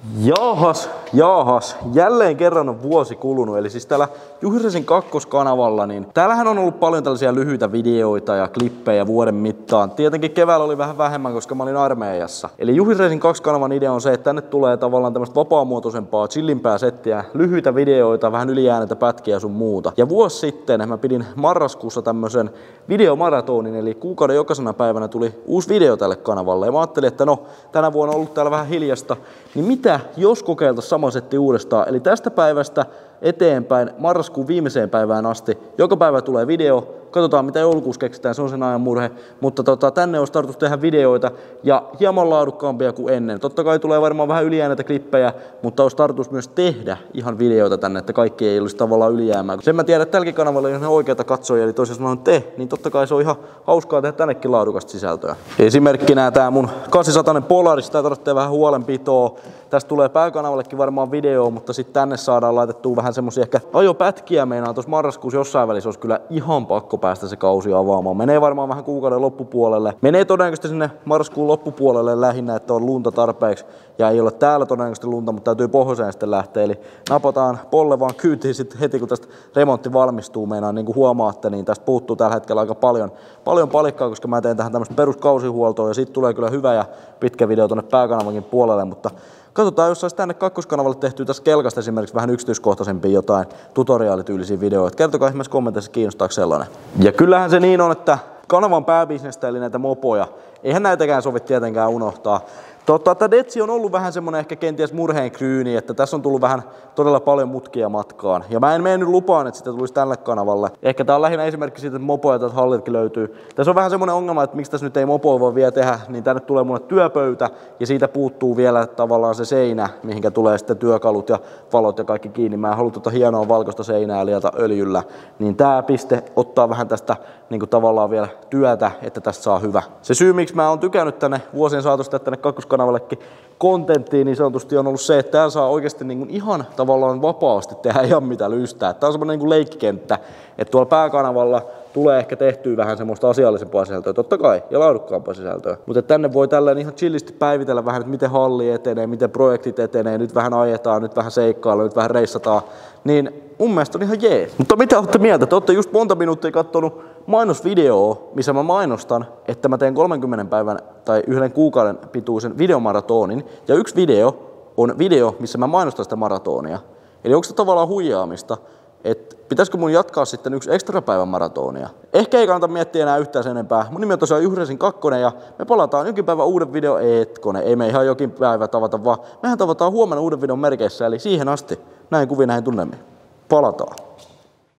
Jaahas, jälleen kerran on vuosi kulunut, eli siis täällä Juhis Racing kakkoskanavalla, niin täällähän on ollut paljon tällaisia lyhyitä videoita ja klippejä vuoden mittaan. Tietenkin keväällä oli vähän vähemmän, koska mä olin armeijassa. Eli Juhis Racing 2-kanavan idea on se, että tänne tulee tavallaan tämmöistä vapaamuotoisempaa, chillimpää settiä, lyhyitä videoita, vähän ylijääneitä pätkiä sun muuta. Ja vuosi sitten mä pidin marraskuussa tämmöisen videomaratonin, eli kuukauden jokaisena päivänä tuli uusi video tälle kanavalle. Ja mä ajattelin, että no, tänä vuonna on ollut täällä vähän hiljasta, niin mitä jos kokeiltaisiin sama setti uudestaan? Eli tästä päivästä eteenpäin marraskuun viimeiseen päivään asti joka päivä tulee video. Katsotaan mitä joulukuussa keksitään, se on sen ajan murhe. Mutta tänne olisi tarkoitus tehdä videoita ja hieman laadukkaampia kuin ennen. Totta kai tulee varmaan vähän ylijääneitä klippejä, mutta olisi tarkoitus myös tehdä ihan videoita tänne, että kaikki ei olisi tavallaan ylijäämää. Sen mä tiedän, että tälläkin kanavalla on ihan oikeita katsojia, eli tosiaan jos mä te, niin totta kai se on ihan hauskaa tehdä tännekin laadukasta sisältöä. Esimerkkinä tää mun 800 Polaris, sitä tarvitsee vähän huolenpitoa. Tästä tulee pääkanavallekin varmaan video, mutta sitten tänne saadaan laitettua vähän semmosia ehkä ajopätkiä meinaa. Tuossa marraskuussa jossain välissä olisi kyllä ihan pakko päästä se kausi avaamaan. Menee varmaan vähän kuukauden loppupuolelle. Menee todennäköisesti sinne marraskuun loppupuolelle lähinnä, että on lunta tarpeeksi. Ja ei ole täällä todennäköisesti lunta, mutta täytyy pohjoiseen sitten lähteä. Eli napataan polle vaan kyytiin sitten heti, kun tästä remontti valmistuu. Meinaan niin kuin huomaatte, niin tästä puuttuu tällä hetkellä aika paljon palikkaa, koska mä teen tähän tämmöistä peruskausihuoltoa. Ja siitä tulee kyllä hyvä ja pitkä video tuonne pääkanavankin puolelle, mutta katsotaan, jos saisi tänne kakkoskanavalle tehtyä tässä kelkasta esimerkiksi vähän yksityiskohtaisempia jotain tutoriaalityylisiä videoita. Kertokaa ihmeessä kommenteissa, kiinnostaako sellainen. Ja kyllähän se niin on, että kanavan pääbisnestä eli näitä mopoja, eihän näitäkään sovi tietenkään unohtaa. Tämä Detsi on ollut vähän semmonen ehkä kenties murheenkryyni, että tässä on tullut vähän todella paljon mutkia matkaan. Ja mä en mene nyt lupaan, että sitä tulisi tälle kanavalle. Ehkä tää on lähinnä esimerkki siitä, että mopoja täältä halliltakin löytyy. Tässä on vähän semmonen ongelma, että miksi tässä nyt ei mopoa voi vielä tehdä, niin tänne tulee mulle työpöytä ja siitä puuttuu vielä tavallaan se seinä, mihinkä tulee sitten työkalut ja valot ja kaikki kiinni. Mä en halua tuota hienoa valkoista seinää liata öljyllä. Niin tää piste ottaa vähän tästä niin kuin tavallaan vielä työtä, että tästä saa hyvä. Se syy, miksi mä oon tykännyt tänne vuosien saatosta tänne kakkoskanavalle kontenttiin, niin sanotusti on ollut se, että täällä saa oikeasti niin kuin ihan tavallaan vapaasti tehdä ihan mitä lystää. Tää on semmoinen niin kuin leikkikenttä, että tuolla pääkanavalla tulee ehkä tehtyä vähän semmoista asiallisempaa sisältöä, totta kai, ja laadukkaampaa sisältöä. Mutta tänne voi tällainen ihan chillisti päivitellä vähän, että miten halli etenee, miten projektit etenee, nyt vähän ajetaan, nyt vähän seikkaillaan, nyt vähän reissataan. Niin mun mielestä on ihan jees. Mutta mitä olette mieltä? Te olette just monta minuuttia kattonut mainosvideoa, missä mä mainostan, että mä teen 30 päivän tai 1 kuukauden pituisen videomaratonin. Ja yksi video on video, missä mä mainostan sitä maratonia. Eli onko se tavallaan huijaamista? Että pitäisikö mun jatkaa sitten 1 ekstra päivän maratonia? Ehkä ei kannata miettiä enää yhtään sen enempää. Mun nimi on tosiaan Juhis Racing 2 ja me palataan jokin päivä uuden video ei me ihan jokin päivä tavata, vaan mehän tavataan huomenna uuden videon merkeissä. Eli siihen asti, näin kuvin näin tunnelmiin. Palataan.